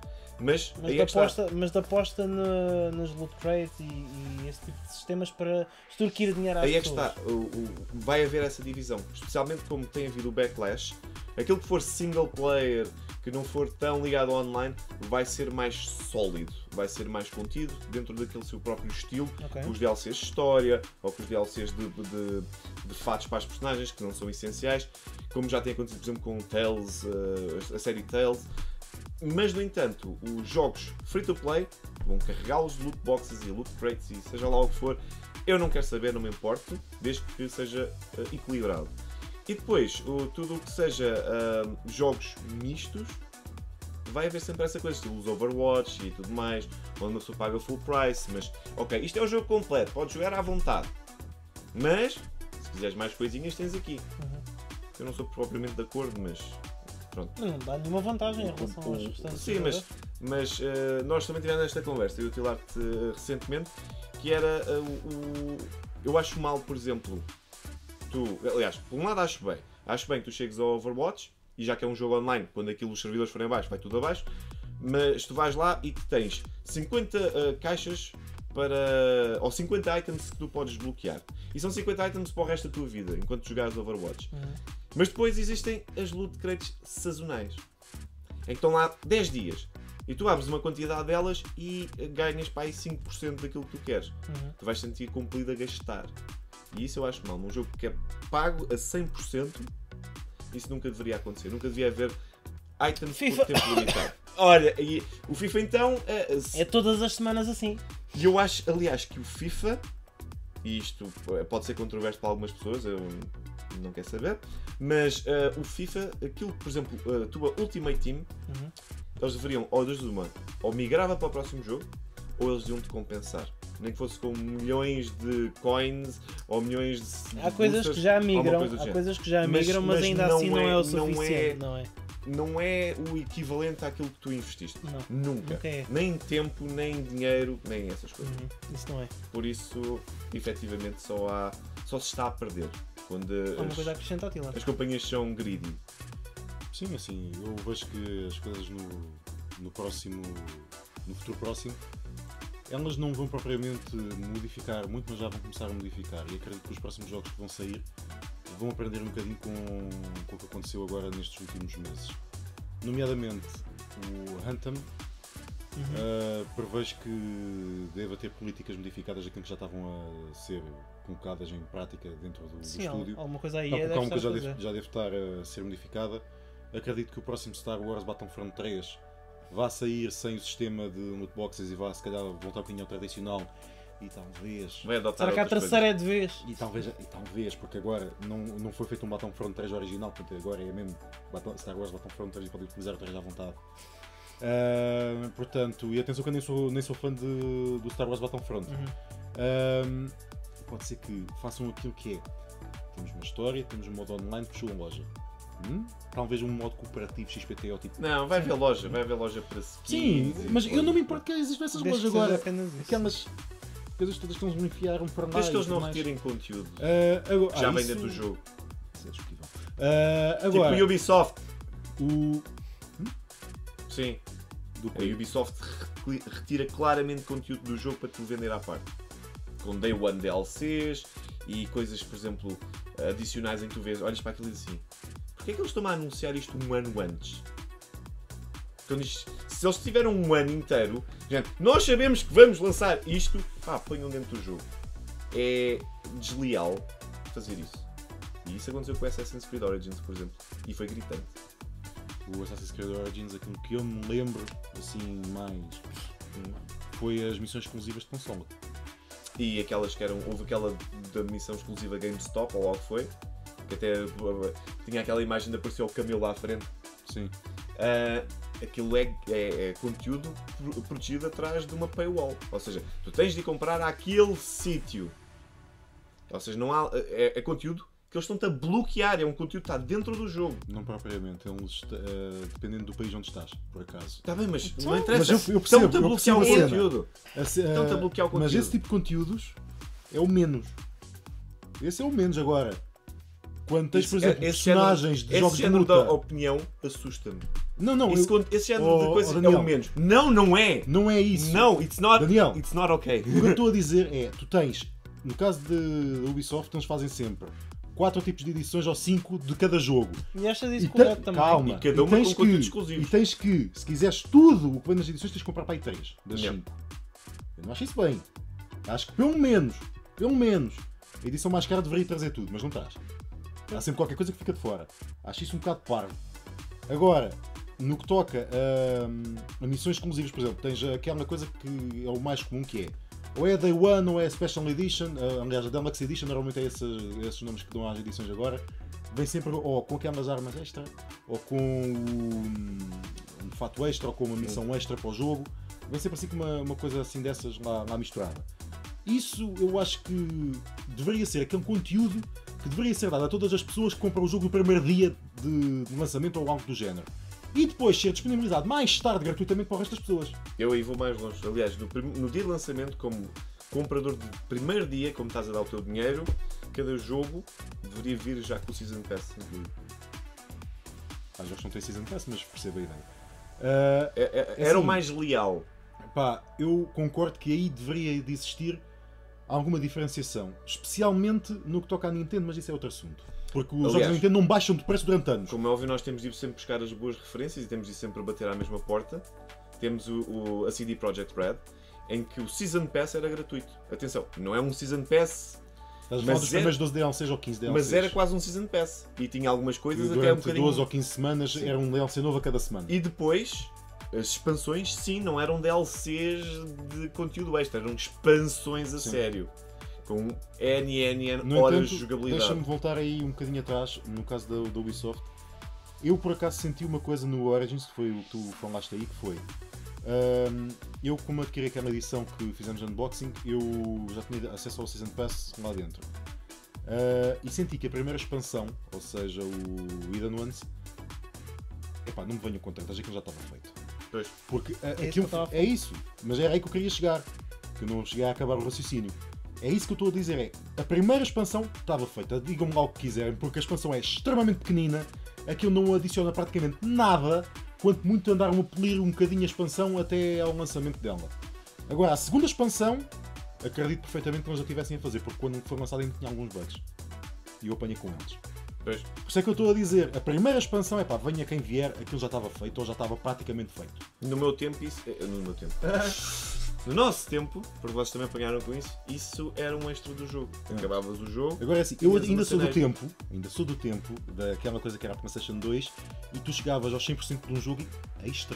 Mas Mas aí de é que está. aposta nas loot crates e esse tipo de sistemas para extorquir dinheiro às Aí é que pessoas. está. Vai haver essa divisão. Especialmente como tem havido o backlash. Aquilo que for single player, que não for tão ligado ao online, vai ser mais sólido. Vai ser mais contido dentro daquele seu próprio estilo. Ok. Com os DLCs de história, ou com os DLCs de fatos para as personagens, que não são essenciais. Como já tem acontecido, por exemplo, com Tales, a série Tales. Mas, no entanto, os jogos free-to-play vão carregá-los de loot boxes e loot crates e seja lá o que for, eu não quero saber, não me importo, desde que seja equilibrado. E depois, tudo o que seja jogos mistos, vai haver sempre essa coisa, estilo os Overwatch e tudo mais, onde uma pessoa paga full price, mas, ok, isto é o jogo completo, podes jogar à vontade, mas, se quiseres mais coisinhas, tens aqui. Eu não sou propriamente de acordo, mas pronto. Não dá nenhuma vantagem em relação aos restantes. Sim, mas nós também tivemos esta conversa, eu e o Tilarte recentemente, que era eu acho mal, por exemplo, aliás, por um lado acho bem que tu chegues ao Overwatch, e já que é um jogo online, quando aquilo os servidores forem abaixo, vai tudo abaixo, mas tu vais lá e tu tens 50 caixas ou 50 items que tu podes desbloquear. E são 50 items para o resto da tua vida, enquanto jogares Overwatch. Mas depois existem as loot crates sazonais, em que estão lá 10 dias. E tu abres uma quantidade delas e ganhas para aí 5% daquilo que tu queres. Tu vais sentir compelido a gastar. E isso eu acho mal. Num jogo que é pago a 100%, isso nunca deveria acontecer. Nunca devia haver items FIFA. por tempo limitado. Olha, e o FIFA então... É todas as semanas assim. E eu acho, aliás, que o FIFA, e isto pode ser controverso para algumas pessoas, eu não quero saber, mas o FIFA, aquilo, por exemplo, a tua Ultimate Team, eles deveriam, ou das uma, ou migrava para o próximo jogo, ou eles deviam-te compensar. Nem que fosse com milhões de coins, ou milhões de Há coisas que boosters, já ou uma migram, coisa do género. mas ainda não assim não é o suficiente, não não é? Não é o equivalente àquilo que tu investiste. Não, Nunca. nunca é. Nem tempo, nem dinheiro, nem essas coisas. Isso não é. Por isso, efetivamente, só se está a perder. Quando Há uma coisa a acrescentar, Tila. as companhias são greedy. Sim, assim, eu vejo que as coisas no futuro próximo, elas não vão propriamente modificar muito, mas já vão começar a modificar. E acredito que os próximos jogos que vão sair vão aprender um bocadinho com o que aconteceu agora nestes últimos meses. Nomeadamente, o Anthem, prevejo que deva ter políticas modificadas daquilo que já estavam a ser colocadas em prática dentro do estúdio. Alguma coisa aí Calma que já deve estar a ser modificada. Acredito que o próximo Star Wars Battlefront 3 vá sair sem o sistema de loot boxes e vá se calhar voltar à opinião tradicional e talvez... Vai adotar Será que a outras terceira é de vez? E talvez, porque agora não foi feito um Battlefront 3 original, portanto agora é mesmo Star Wars Battlefront 3 e podem utilizar o 3 à vontade. Portanto, e atenção que eu nem sou fã do Star Wars Battlefront. Pode ser que façam aquilo que é. Temos uma história, temos um modo online, puxou uma loja. Talvez um modo cooperativo XPTO tipo. Não, vai haver loja para skins. Sim, mas eu não me importo que existam essas Desde lojas que seja agora. apenas isso. Aquelas coisas todas que eles me enfiaram para Desde que eles não mais. retirem conteúdo. Agora, Já vem isso- dentro do jogo. Isso é discutível. Tipo Agora, o Ubisoft. o Sim. do A Ubisoft retira claramente conteúdo do jogo para te vender à parte. Com Day One DLCs e coisas, por exemplo, adicionais em que tu vês, olhas para aquilo e dizes assim: porquê é que eles estão a anunciar isto um ano antes? Se eles tiveram um ano inteiro, gente, nós sabemos que vamos lançar isto, ponham dentro do jogo. É desleal fazer isso. E isso aconteceu com o Assassin's Creed Origins, por exemplo. E foi gritante. O Assassin's Creed Origins, aquilo que eu me lembro assim mais foi as missões exclusivas de consola. E aquelas que eram. Houve aquela da missão exclusiva GameStop, ou logo foi, que até tinha aquela imagem de aparecer o camelo lá à frente. Sim. Aquilo é conteúdo protegido atrás de uma paywall. Ou seja, tu tens de ir comprar àquele sítio. Ou seja, não há, é conteúdo que eles estão-te a bloquear. É um conteúdo que está dentro do jogo. Não propriamente, dependendo do país onde estás, por acaso. Está bem, mas Então, não interessa. Mas eu percebo, Estão-te a bloquear o a cena. conteúdo. Estão-te a bloquear o conteúdo. Mas esse tipo de conteúdos é o menos. Esse é o menos agora. Quando tens, por exemplo, personagens de jogos de género da luta. opinião assusta-me. Não, Esse género de coisas é Daniel, o menos. Não é! não é isso. Não, it's not okay. O que eu estou a dizer é, tu tens, no caso da Ubisoft, eles fazem sempre 4 tipos de edições ou 5 de cada jogo. E achas isso E correto também? Calma. E cada uma com conteúdos exclusivos. E tens que, se quiseres tudo o que vem nas edições, tens de comprar para aí 3 das Yeah. 5. Eu não acho isso bem. Acho que pelo menos, a edição mais cara deveria trazer tudo, mas não traz. Há sempre qualquer coisa que fica de fora. Acho isso um bocado parvo. Agora, no que toca a missões exclusivas, por exemplo, tens aquela coisa que é o mais comum, que é ou é Day One ou é Special Edition, aliás a Deluxe Edition normalmente é esses nomes que dão às edições agora, vem sempre ou com aquelas armas extra, ou com um fato extra, ou com uma missão extra para o jogo, vem sempre assim com uma coisa assim dessas lá misturada. Isso eu acho que deveria ser aquele conteúdo que deveria ser dado a todas as pessoas que compram o jogo no primeiro dia de lançamento ou algo do género. E depois ser disponibilizado mais tarde gratuitamente para o resto das pessoas. Eu aí vou mais longe. Aliás, no dia de lançamento, como comprador de primeiro dia, como estás a dar o teu dinheiro, cada jogo deveria vir já com o Season Pass incluído. Há jogos que não têm Season Pass, mas percebo a ideia. Era o assim, mais leal. Pá, eu concordo que aí deveria de existir alguma diferenciação. Especialmente no que toca à Nintendo, mas isso é outro assunto. Porque os jogos da Nintendo não baixam de preço durante anos. Como é óbvio, nós temos de ir sempre buscar as boas referências e temos de ir sempre bater à mesma porta. Temos a CD Projekt Red, em que o Season Pass era gratuito. Atenção, não é um Season Pass, Estás a falar dos primeiros 12 DLCs ou 15 DLCs. mas era quase um Season Pass. E tinha algumas coisas durante até um bocadinho... 12 ou 15 semanas era um DLC novo a cada semana. E depois, as expansões, sim, não eram DLCs de conteúdo extra, eram expansões a sério. Com N No horas entanto, de jogabilidade. deixa-me voltar aí um bocadinho atrás, no caso da Ubisoft. Eu por acaso senti uma coisa no Origins, que foi o que tu falaste aí, que foi... eu, como adquiri aquela edição que fizemos de unboxing, eu já tinha acesso ao Season Pass lá dentro. E senti que a primeira expansão, ou seja, o Hidden Ones, epá, não me venho contar, aquilo já estava feito. Pois. Porque isso é isso, mas era aí que eu queria chegar, que eu não cheguei a acabar o raciocínio. É isso que eu estou a dizer, a primeira expansão estava feita, digam-me lá o que quiserem, porque a expansão é extremamente pequenina, aquilo não adiciona praticamente nada, quanto muito andaram a polir um bocadinho a expansão até ao lançamento dela. Agora, a segunda expansão, acredito perfeitamente que eles a tivessem a fazer, porque quando foi lançada ainda tinha alguns bugs. E eu apanhei com eles. Pois. Por isso é que eu estou a dizer, a primeira expansão é pá, venha quem vier, aquilo já estava feito ou já estava praticamente feito. No meu tempo, isso... No meu tempo. No nosso tempo, porque vocês também apanharam com isso era um extra do jogo. Acabavas o jogo... Agora é assim, eu tinhas ainda uma sou do cena tempo daquela coisa que era a PlayStation 2 e tu chegavas aos 100% de um jogo e extras.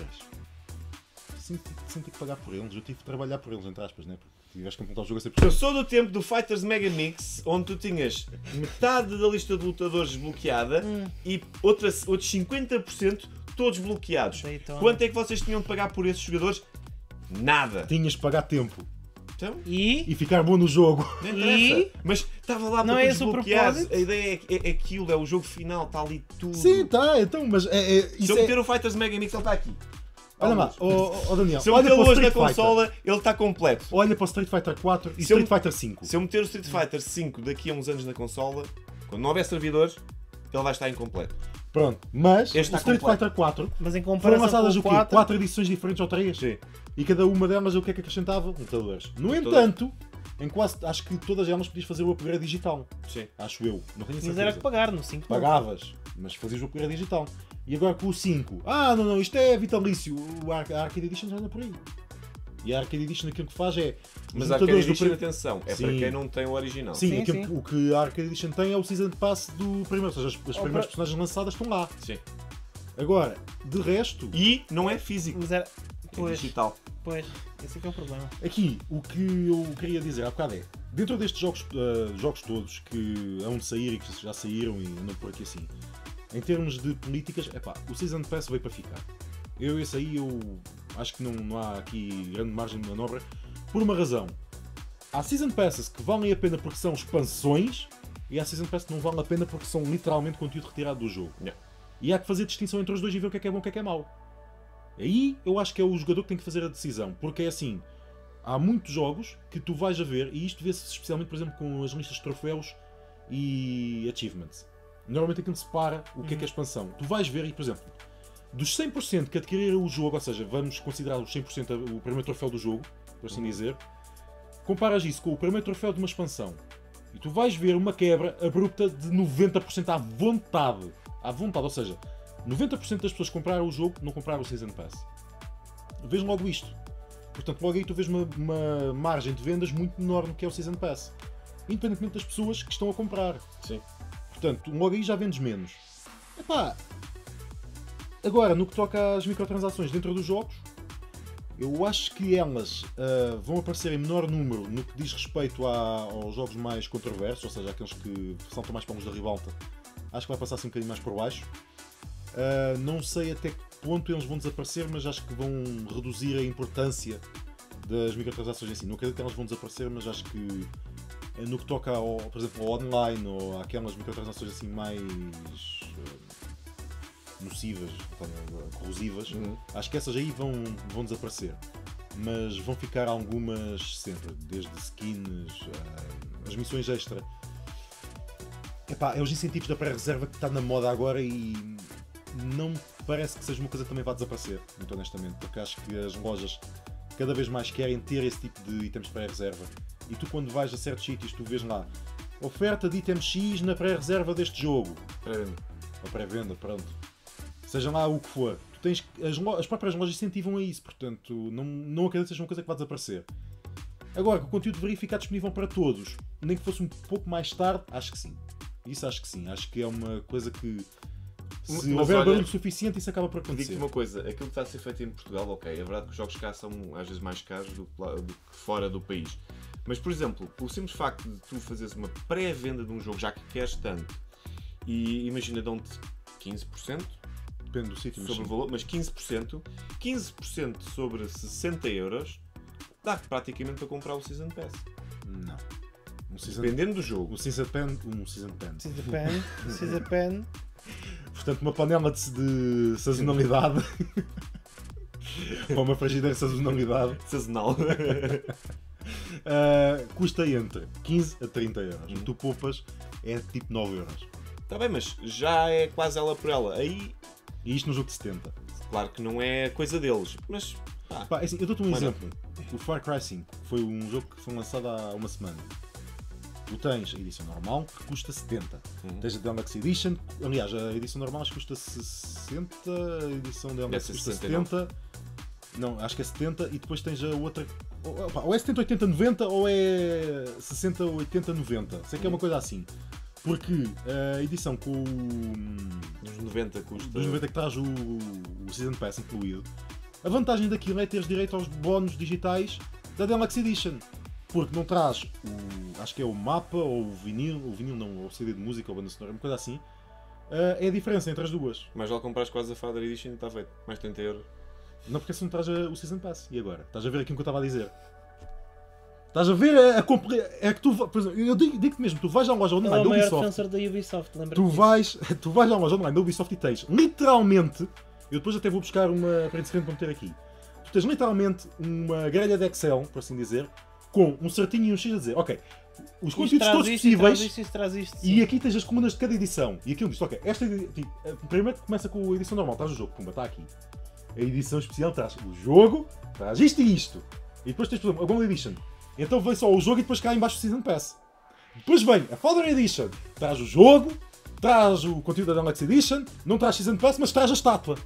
Sem ter que pagar por eles, eu tive que trabalhar por eles, entre aspas, né? Porque tiveste que completar o jogo a 100%. Eu sou do tempo do Fighters Mega Mix, onde tu tinhas metade da lista de lutadores desbloqueada e outros 50% todos bloqueados. Daytona. Quanto é que vocês tinham de pagar por esses jogadores? Nada. Tinhas que pagar tempo Então, e ficar bom no jogo. não interessa. Mas estava lá Não para é tu esse o desbloqueares. propósito? A ideia é aquilo, é o jogo final, está ali tudo. Sim, tá, então, mas Se isso eu é... meter o Fighters Mega Mix, ele está aqui. Olha lá, Daniel, Se eu olha meter para o hoje na Street Fighter. consola, ele está completo. Olha para o Street Fighter 4 e Se eu- Street Fighter 5. Se eu meter o Street Fighter 5 daqui a uns anos na consola, quando não houver servidores, ele vai estar incompleto. Pronto, mas Este o está Street completo. Fighter 4 Mas em foram comparação lançadas com o o quê? 4, 4 edições diferentes ou 3? Sim. E cada uma delas o que é que acrescentava? Lutadores. No entanto, em quase, acho que todas elas podias fazer o upgrade digital. Sim. Acho eu. Não tenho mas certeza. era que pagar no 5. Pagavas, mas fazias o upgrade digital. E agora com o 5, não, isto é vitalício. A Arcade Edition já anda por aí. E a Arcade Edition aquilo que faz é... Mas os a Arcade lutadores do Edition, prim- atenção, é Sim. para quem não tem o original. Sim, Sim, o que a Arcade Edition tem é o Season Pass do primeiro. Ou seja, as primeiras personagens lançadas estão lá. Sim. Agora, de resto, E não é físico, Mas era... é Pois, digital. pois, esse é que é o problema. aqui, o que eu queria dizer há bocado é, dentro destes jogos todos que hão de sair e que já saíram e andam por aqui assim, em termos de políticas, o Season Pass veio para ficar. Esse aí eu acho que não há aqui grande margem de manobra, por uma razão. Há Season Passes que valem a pena porque são expansões e há Season Passes que não valem a pena porque são literalmente conteúdo retirado do jogo. Yeah. E há que fazer distinção entre os dois e ver o que é bom e o que é mau. Aí eu acho que é o jogador que tem que fazer a decisão, porque é assim, há muitos jogos que tu vais a ver, e isto vê-se especialmente, por exemplo, com as listas de troféus e achievements. Normalmente aquilo separa o que é expansão. Tu vais ver e, por exemplo, dos 100% que adquiriram o jogo, ou seja, vamos considerar os 100% o primeiro troféu do jogo, por assim dizer, comparas isso com o primeiro troféu de uma expansão e tu vais ver uma quebra abrupta de 90% à vontade. À vontade, ou seja, 90% das pessoas que compraram o jogo não compraram o Season Pass. Vês logo isto. Portanto, logo aí tu vês uma margem de vendas muito menor do que é o Season Pass. Independentemente das pessoas que estão a comprar. Sim. Portanto, logo aí já vendes menos. Epá, agora, no que toca às microtransações dentro dos jogos, eu acho que elas vão aparecer em menor número no que diz respeito aos jogos mais controversos, ou seja, aqueles que saltam mais para os da ribalta. Acho que vai passar assim um bocadinho mais por baixo. Não sei até que ponto eles vão desaparecer, mas acho que vão reduzir a importância das microtransações em si. Não acredito que elas vão desaparecer, mas acho que no que toca, por exemplo, ao online ou àquelas microtransações assim mais nocivas, corrosivas, acho que essas aí vão desaparecer. Mas vão ficar algumas sempre, desde skins, as missões extra. Epá, é os incentivos da pré-reserva que está na moda agora e não me parece que seja uma coisa que também vá desaparecer, muito honestamente, porque acho que as lojas cada vez mais querem ter esse tipo de itens de pré-reserva. E tu, quando vais a certos sítios, tu vês lá oferta de item X na pré-reserva deste jogo. Ou pré-venda, pronto. Seja lá o que for. Tu tens, as próprias lojas incentivam a isso, portanto, não acredito que seja uma coisa que vá desaparecer. Agora, que o conteúdo deveria ficar disponível para todos, nem que fosse um pouco mais tarde, acho que sim. Isso acho que sim. Acho que é uma coisa que, se houver barulho suficiente, isso acaba por acontecer. Digo-te uma coisa, aquilo que está a ser feito em Portugal, ok, é verdade que os jogos cá são às vezes mais caros do que fora do país. Mas, por exemplo, pelo simples facto de tu fazeres uma pré-venda de um jogo, já que queres tanto, e imagina, dão-te 15%, depende do sítio, sobre o valor, mas 15% sobre 60 euros, dá-te praticamente para comprar o Season Pass. Não. Dependendo do jogo. Um Season Pen. Season Pen. Portanto, uma panela de sazonalidade. Ou uma frigideira de sazonalidade. Sazonal. Custa entre 15 a 30 euros. Tu poupas é tipo 9 euros. Está bem, mas já é quase ela por ela. Aí, E isto no jogo de 70. claro que não é coisa deles, mas Pá, assim, eu dou-te um exemplo. O Far Cry 5 foi um jogo que foi lançado há uma semana. Tu tens a edição normal, que custa 70. Tens a Deluxe Edition, aliás, a edição normal acho que custa 60, a edição Deluxe custa 70. Não, acho que é 70, e depois tens a outra. Ou é 70, 80, 90, ou é 60, 80, 90. Sei que é uma coisa assim. Porque a edição com dos 90 custa. dos 90 que traz o Season Pass incluído, a vantagem daquilo é teres direito aos bónus digitais da Deluxe Edition. Porque não traz acho que é o mapa ou o vinil não, ou o CD de música ou banda sonora, uma coisa assim. É a diferença entre as duas. Mas já compraste quase a Father Edition e está feito. Mais 30 euros. Não, porque assim não traz o Season Pass. E agora? Estás a ver aquilo que eu estava a dizer? Estás a ver é que tu, por exemplo, eu digo-te mesmo, tu vais à loja online Ele é o da maior Ubisoft. defensor da Ubisoft, lembra-te Tu disso. vais à loja online da Ubisoft e tens literalmente, eu depois até vou buscar uma print screen para meter aqui. Tu tens literalmente uma grelha de Excel, por assim dizer, com um certinho e um X a dizer, ok, os conteúdos todos possíveis, e aqui tens as comandas de cada edição. E aquilo diz, ok, primeiro começa com a edição normal, traz o jogo, pumba, está aqui. A edição especial traz o jogo, traz isto e isto. E depois tens, por exemplo, a Gold Edition. Então vem só o jogo e depois cá em baixo o Season Pass. Depois vem a Father Edition, traz o jogo, traz o conteúdo da Deluxe Edition, não traz Season Pass, mas traz a estátua.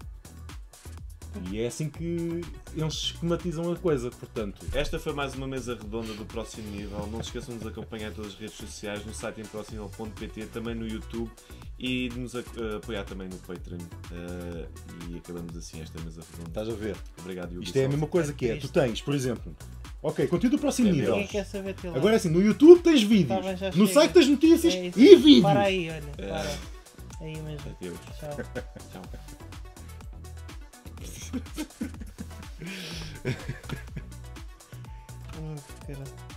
E é assim que eles esquematizam a coisa, portanto. Esta foi mais uma mesa redonda do Próximo Nível. Não se esqueçam de nos acompanhar em todas as redes sociais, no site em proximnivel.pt, também no YouTube e de nos apoiar também no Patreon. E acabamos assim esta mesa redonda. Estás a ver? Obrigado, Ubisoft. Isto é a mesma coisa que é. Tu tens, por exemplo, ok, conteúdo do Próximo Nível. Ninguém quer saber teu lado. Agora é assim, no YouTube tens vídeos, Tá bem, já no chega. site tens notícias É isso. e vídeos. Para aí, olha. Para. Aí mesmo. Adeus. Tchau. Tchau. Caralho.